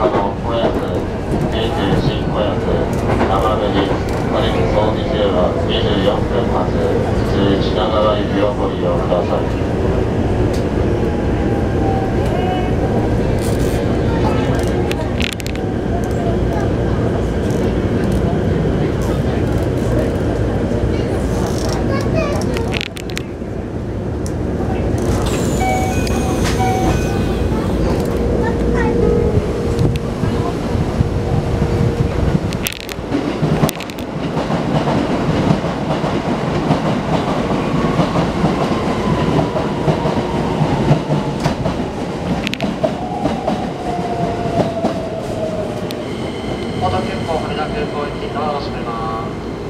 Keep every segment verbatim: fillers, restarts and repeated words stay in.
中の子役、平成新子役、生ベジ、カリブ総日ではにじゅうよんぷん発、普通品川行きをご利用ください。 大田急行羽田空港行きドアを閉めます。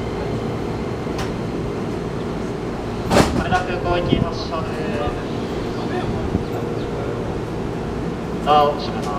羽田空港行き発車です。ドアを閉めます。